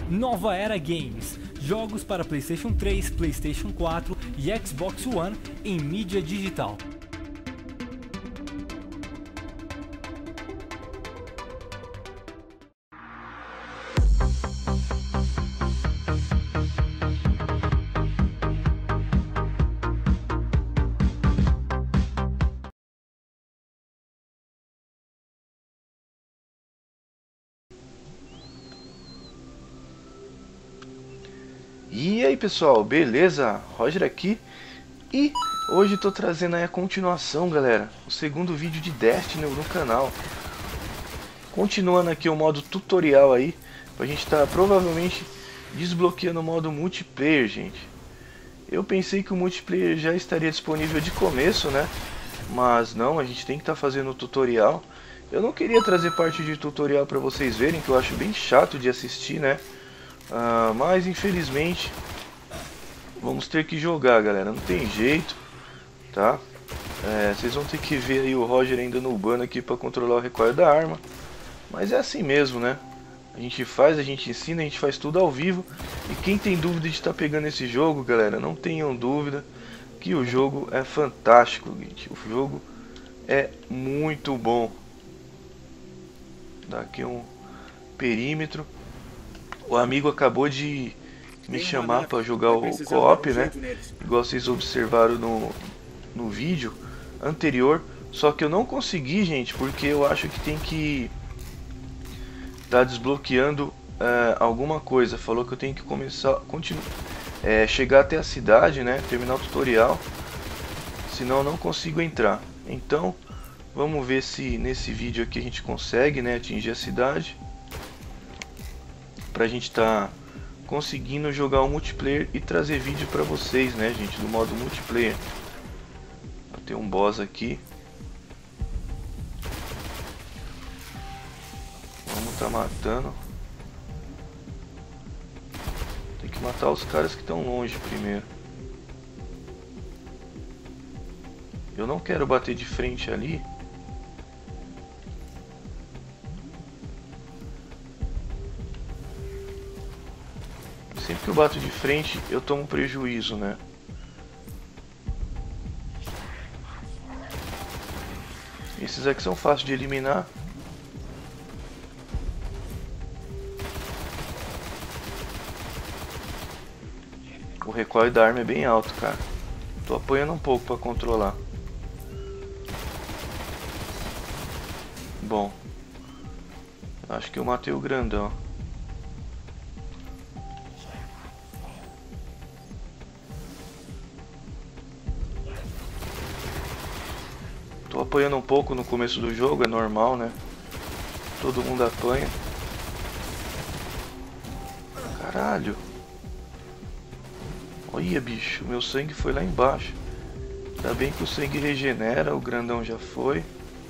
Nova Era Games, jogos para PlayStation 3, PlayStation 4 e Xbox One em mídia digital. E aí pessoal, beleza? Roger aqui e hoje tô trazendo aí a continuação, galera, o segundo vídeo de Destiny no canal. Continuando aqui o modo tutorial aí, pra gente tá provavelmente desbloqueando o modo multiplayer, gente. Eu pensei que o multiplayer já estaria disponível de começo, né? Mas não, a gente tem que estar fazendo o tutorial. Eu não queria trazer parte de tutorial pra vocês verem, que eu acho bem chato de assistir, né? Mas infelizmente vamos ter que jogar, galera, não tem jeito, tá? Vocês vão ter que ver aí o Roger ainda nubando aqui para controlar o recoil da arma. Mas é assim mesmo, né? A gente faz, a gente ensina, a gente faz tudo ao vivo. E quem tem dúvida de estar pegando esse jogo, galera, não tenham dúvida que o jogo é fantástico, gente. O jogo é muito bom. Dá aqui um perímetro. O amigo acabou de me chamar para jogar o co-op, né? Igual vocês observaram no vídeo anterior. Só que eu não consegui, gente, porque eu acho que tem que tá desbloqueando alguma coisa. Falou que eu tenho que chegar até a cidade, né? Terminar o tutorial. Senão eu não consigo entrar. Então vamos ver se nesse vídeo aqui a gente consegue, né, atingir a cidade. Pra gente tá conseguindo jogar o multiplayer e trazer vídeo pra vocês, né, gente, do modo multiplayer. Tem um boss aqui. Vamos tá matando. Tem que matar os caras que estão longe primeiro. Eu não quero bater de frente ali. Sempre que eu bato de frente, eu tomo prejuízo, né? Esses aqui são fáceis de eliminar. O recoil da arma é bem alto, cara. Tô apanhando um pouco para controlar. Bom, acho que eu matei o grandão. Tô apanhando um pouco no começo do jogo, é normal, né? Todo mundo apanha. Caralho. Olha, bicho, meu sangue foi lá embaixo. Ainda bem que o sangue regenera, o grandão já foi.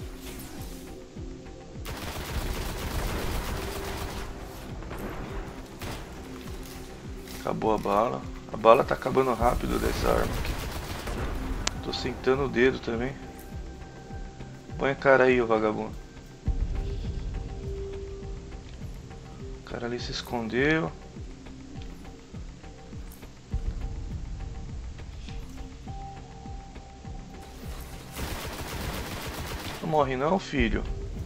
Acabou a bala. A bala tá acabando rápido dessa arma aqui. Tô sentando o dedo também. Põe a cara aí, ô vagabundo. O cara ali se escondeu. Não morre não, filho.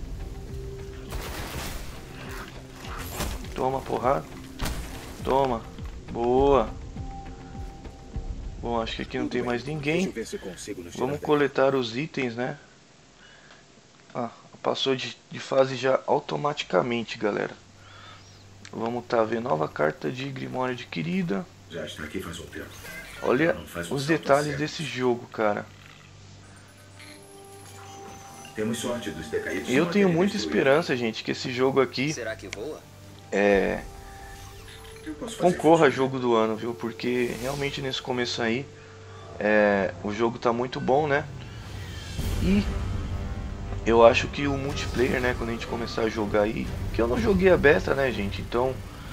Toma, porrada. Toma. Boa. Bom, acho que aqui não tem mais ninguém. Vamos coletar os itens, né? Passou de fase já automaticamente, galera. Vamos ver nova carta de Grimório adquirida. Já está aqui faz um tempo. Olha os detalhes desse jogo, cara. Temos sorte dos decaídos. Eu tenho muita esperança, gente, que esse jogo aqui concorra a jogo do ano, viu? Porque realmente nesse começo aí o jogo tá muito bom, né? E eu acho que o multiplayer, né, quando a gente começar a jogar aí, que eu não joguei a beta, né, gente, então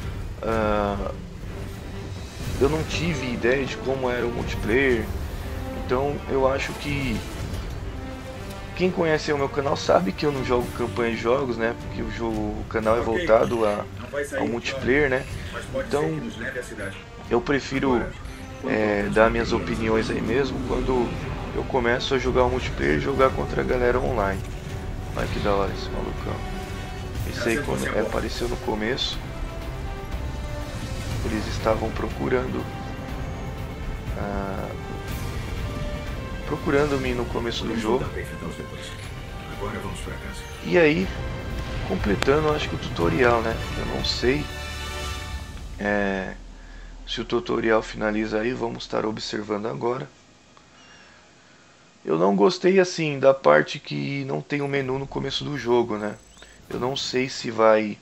eu não tive ideia de como era o multiplayer, então eu acho que quem conhece o meu canal sabe que eu não jogo campanha de jogos, né, porque o canal é voltado ao multiplayer, né, Mas pode Então, ser que nos leve à cidade. eu prefiro dar minhas opiniões aí mesmo quando eu começo a jogar o multiplayer e jogar contra a galera online. Olha que da hora esse malucão. Esse aí apareceu no começo. Eles estavam procurando-me no começo do jogo. Agora vamos para casa. E aí, completando, acho que o tutorial, né? Eu não sei se o tutorial finaliza aí, vamos estar observando agora. Eu não gostei assim da parte que não tem um menu no começo do jogo, né? Eu não sei se vai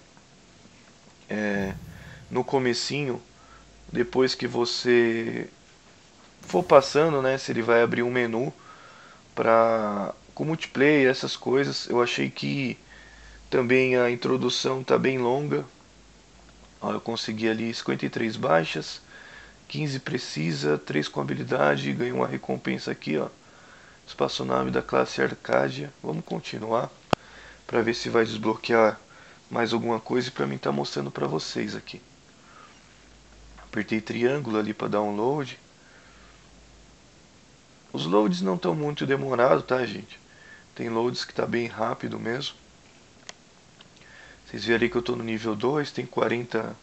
no comecinho, depois que você for passando, né? Se ele vai abrir um menu para com multiplayer, essas coisas. Eu achei que também a introdução tá bem longa. Ó, eu consegui ali 53 baixas, 15 precisa, 3 com habilidade, ganhei uma recompensa aqui, ó. Espaçonave da classe Arcadia. Vamos continuar para ver se vai desbloquear mais alguma coisa e para mim tá mostrando para vocês aqui. Apertei triângulo ali para download. Os loads não estão muito demorados, tá, gente? Tem loads que tá bem rápido mesmo. Vocês viram ali que eu tô no nível 2, tem 40...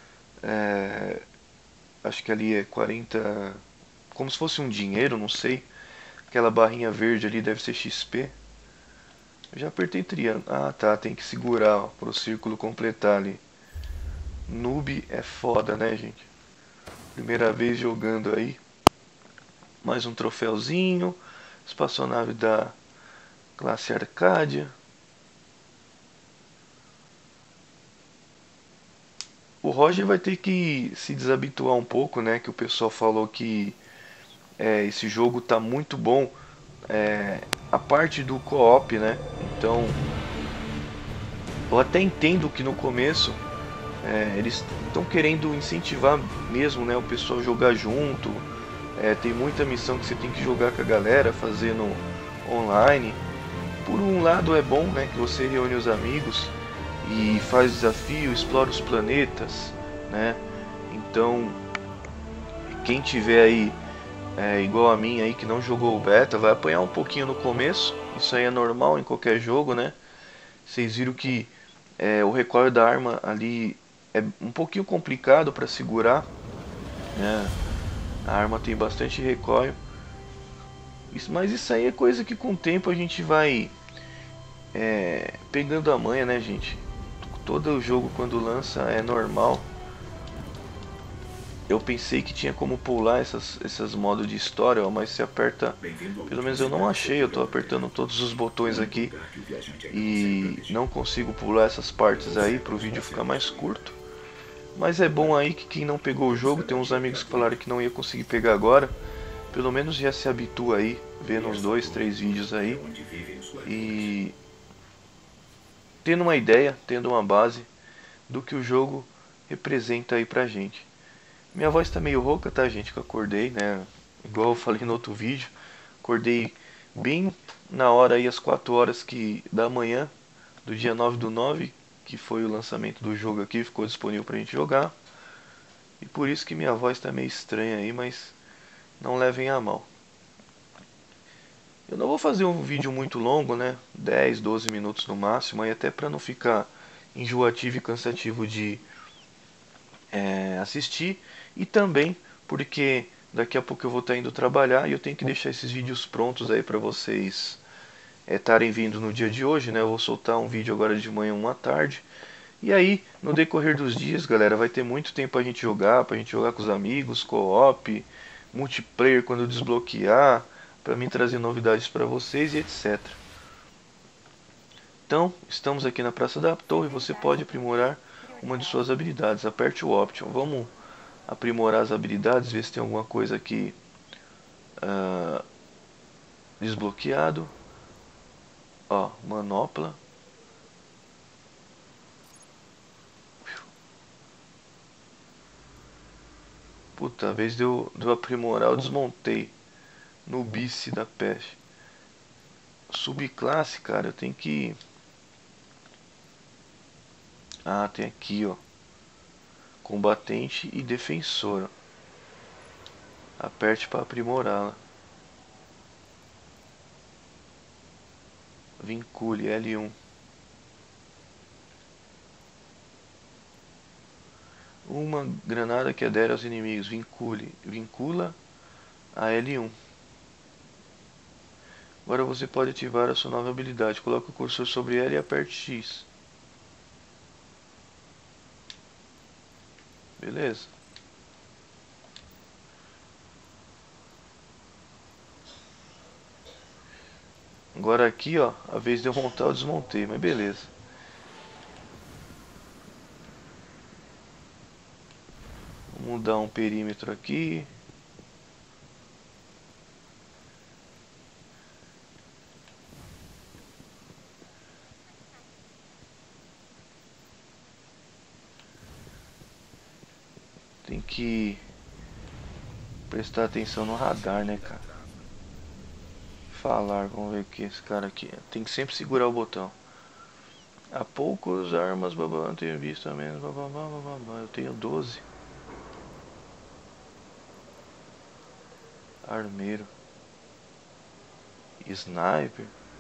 acho que ali é 40... como se fosse um dinheiro, não sei. Aquela barrinha verde ali deve ser XP. Eu já apertei triângulo. Ah, tá, tem que segurar, ó, pro círculo completar ali. Noob é foda, né, gente? Primeira vez jogando aí. Mais um troféuzinho. Espaçonave da classe Arcadia. O Roger vai ter que se desabituar um pouco, né? Que o pessoal falou que esse jogo tá muito bom. A parte do co-op, né? Então, eu até entendo que no começo eles estão querendo incentivar mesmo, né? O pessoal jogar junto. Tem muita missão que você tem que jogar com a galera, fazendo online. Por um lado é bom, né? Que você reúne os amigos e faz desafio, explora os planetas, né? Então, quem tiver aí igual a mim aí que não jogou o beta, vai apanhar um pouquinho no começo. Isso aí é normal em qualquer jogo, né? Vocês viram que o recoil da arma ali é um pouquinho complicado para segurar, né? A arma tem bastante recoil. Mas isso aí é coisa que com o tempo a gente vai pegando a manha, né, gente? Todo jogo quando lança é normal. Eu pensei que tinha como pular esses modos de história, ó, mas se aperta... Pelo menos eu não achei, eu tô apertando todos os botões aqui e não consigo pular essas partes aí para o vídeo ficar mais curto. Mas é bom aí que quem não pegou o jogo, tem uns amigos que falaram que não ia conseguir pegar agora. Pelo menos já se habitua aí, vendo uns 2, 3 vídeos aí. E tendo uma ideia, tendo uma base do que o jogo representa aí pra gente. Minha voz tá meio rouca, tá, gente, que eu acordei, né? Igual eu falei no outro vídeo. Acordei bem na hora aí, às 4 horas da manhã do dia 9/9, que foi o lançamento do jogo aqui, ficou disponível pra gente jogar. E por isso que minha voz tá meio estranha aí, mas não levem a mal. Eu não vou fazer um vídeo muito longo, né? 10, 12 minutos no máximo, aí até pra não ficar enjoativo e cansativo de assistir. E também porque daqui a pouco eu vou estar indo trabalhar e eu tenho que deixar esses vídeos prontos aí pra vocês estarem vindo no dia de hoje, né? Eu vou soltar um vídeo agora de manhã, uma tarde. E aí, no decorrer dos dias, galera, vai ter muito tempo pra gente jogar com os amigos, co-op, multiplayer quando desbloquear, pra mim trazer novidades pra vocês e etc. Então, estamos aqui na Praça da Torre, você pode aprimorar uma de suas habilidades. Aperte o Option. Vamos aprimorar as habilidades, ver se tem alguma coisa aqui desbloqueado. Ó, manopla. Puta, a vez de eu aprimorar, eu desmontei. Nubice da peste. Subclasse, cara, eu tenho que... Ah, tem aqui, ó. combatente e defensora. Aperte para aprimorá-la. Vincule L1. Uma granada que adere aos inimigos. Vincula a L1. Agora você pode ativar a sua nova habilidade. Coloque o cursor sobre ela e aperte X. Beleza. Agora aqui, ó, a vez de eu montar, eu desmontei, mas beleza. Vamos dar um perímetro aqui. Tem que prestar atenção no radar, né, cara? Falar, vamos ver o que esse cara aqui. Tem que sempre segurar o botão. Há poucas armas, babá, não tenho visto a menos, babá, babá. Eu tenho 12. Armeiro. Sniper.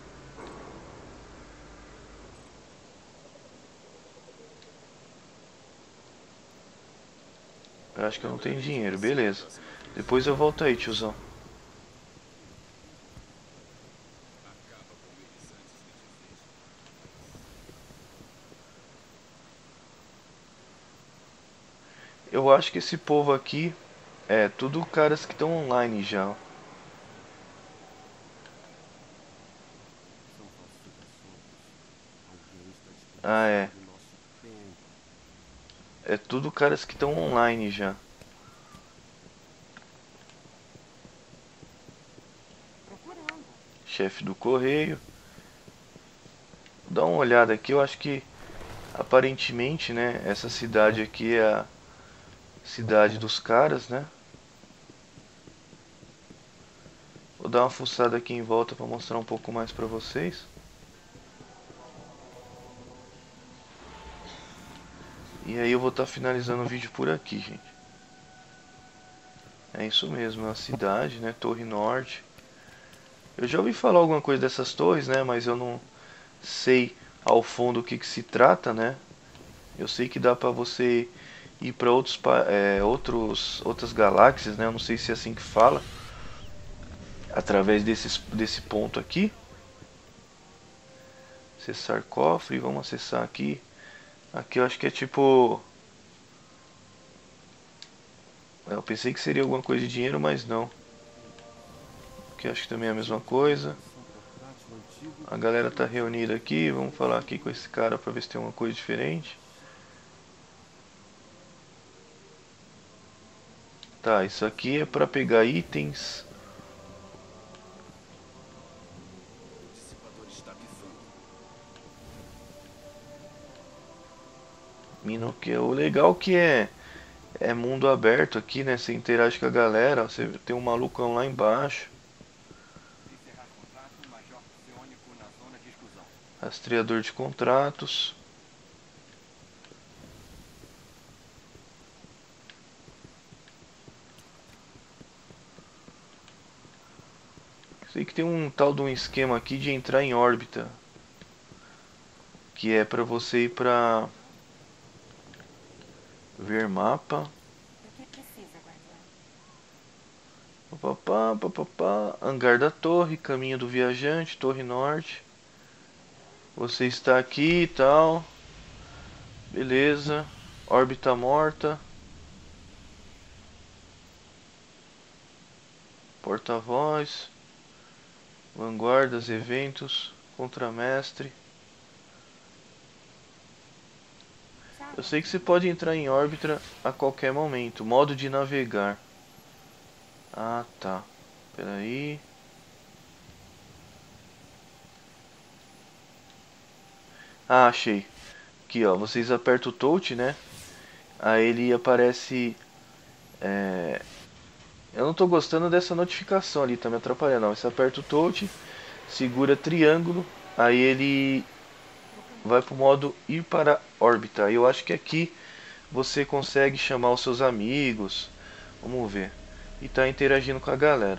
Eu acho que eu não tenho dinheiro, beleza. Depois eu volto aí, tiozão. Eu acho que esse povo aqui é tudo caras que estão online já. Ah, é. É tudo caras que estão online já. Chefe do correio. Vou dar uma olhada aqui, eu acho que aparentemente, né, essa cidade aqui é a cidade dos caras, né? Vou dar uma fuçada aqui em volta para mostrar um pouco mais para vocês. E aí eu vou estar finalizando o vídeo por aqui, gente. É isso mesmo, é uma cidade, né? Torre Norte. Eu já ouvi falar alguma coisa dessas torres, né? Mas eu não sei ao fundo o que se trata, né? Eu sei que dá para você ir para outras galáxias, né? Eu não sei se é assim que fala. Através desse ponto aqui. Acessar cofre, vamos acessar aqui. Aqui eu acho que é tipo... Eu pensei que seria alguma coisa de dinheiro, mas não. Aqui acho que também é a mesma coisa. A galera tá reunida aqui. Vamos falar aqui com esse cara para ver se tem alguma coisa diferente. Tá, isso aqui é para pegar itens. O legal que é mundo aberto aqui, né? Você interage com a galera. Você tem um malucão lá embaixo. Rastreador de contratos. Sei que tem um tal de um esquema aqui de entrar em órbita. Que é pra você ir pra... Ver mapa. Papapá. Hangar da torre, caminho do viajante, torre norte. Você está aqui e tal. Beleza. Órbita morta. Porta-voz. Vanguardas, eventos. Contramestre. Eu sei que você pode entrar em órbita a qualquer momento. Modo de navegar. Ah, tá. Espera aí. Ah, achei. Aqui, ó. Vocês apertam o touch, né? Aí ele aparece... Eu não tô gostando dessa notificação ali. Tá me atrapalhando. Não. Você aperta o touch. Segura triângulo. Aí ele... vai pro modo ir para órbita. Eu acho que aqui você consegue chamar os seus amigos, vamos ver, e tá interagindo com a galera.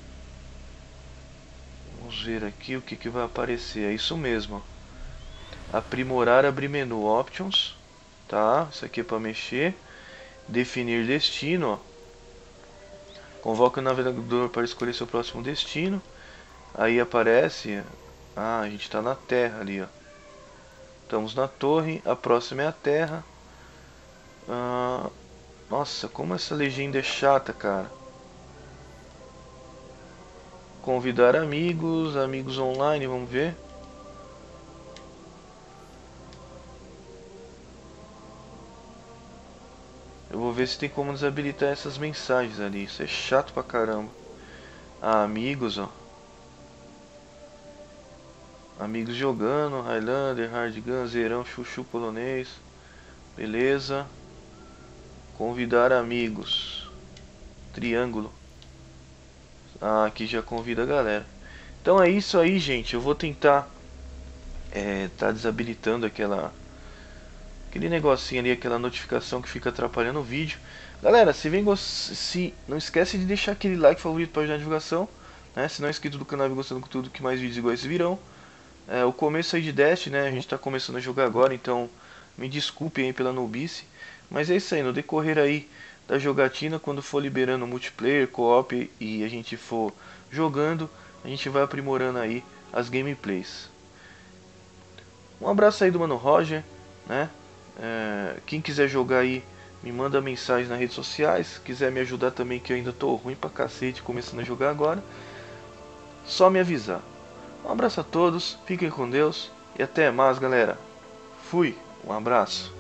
Vamos ver aqui o que, que vai aparecer. É isso mesmo, ó. Aprimorar, abrir menu, options, tá? Isso aqui é para mexer. Definir destino, ó. Convoque o navegador para escolher seu próximo destino. Aí aparece, a gente está na Terra ali, ó. Estamos na torre, a próxima é a Terra. Nossa, como essa legenda é chata, cara. Convidar amigos, amigos online, vamos ver. Eu vou ver se tem como desabilitar essas mensagens ali. Isso é chato pra caramba. Amigos, ó. Amigos jogando, Highlander, Hardgun, Zerão, Chuchu polonês. Beleza. Convidar amigos. Triângulo. Aqui já convida a galera. Então é isso aí, gente. Eu vou tentar tá desabilitando aquele negocinho ali, aquela notificação que fica atrapalhando o vídeo. Galera, se não esquece de deixar aquele like favorito para ajudar a divulgação, né? Se não é inscrito do canal e gostando de tudo, que mais vídeos iguais virão. O começo aí de Destiny, né? A gente tá começando a jogar agora, então me desculpem aí pela nubice. Mas é isso aí, no decorrer aí da jogatina, quando for liberando multiplayer, co-op e a gente for jogando, a gente vai aprimorando aí as gameplays. Um abraço aí do Mano Roger, né? Quem quiser jogar aí, me manda mensagem nas redes sociais. Quiser me ajudar também, que eu ainda tô ruim pra cacete começando a jogar agora, só me avisar. Um abraço a todos, fiquem com Deus e até mais, galera. Fui, um abraço.